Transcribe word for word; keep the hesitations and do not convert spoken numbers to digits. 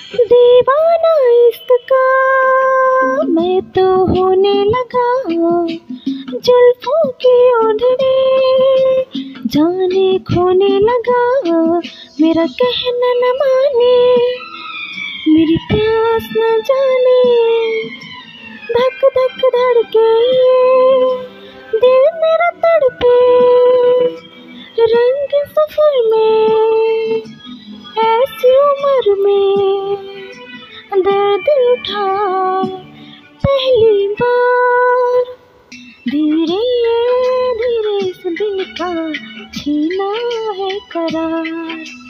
दीवाना इसका मैं तो होने लगा, जुल्फों की ओढ़ने जाने खोने लगा। मेरा कहना न माने, मेरी प्यास न जाने, धक धक धड़के दिल मेरा तड़पे। रंग सफर में ऐसी उम्र में दर्द उठा पहली बार। धीरे धीरे इस दिल का छीना है करार।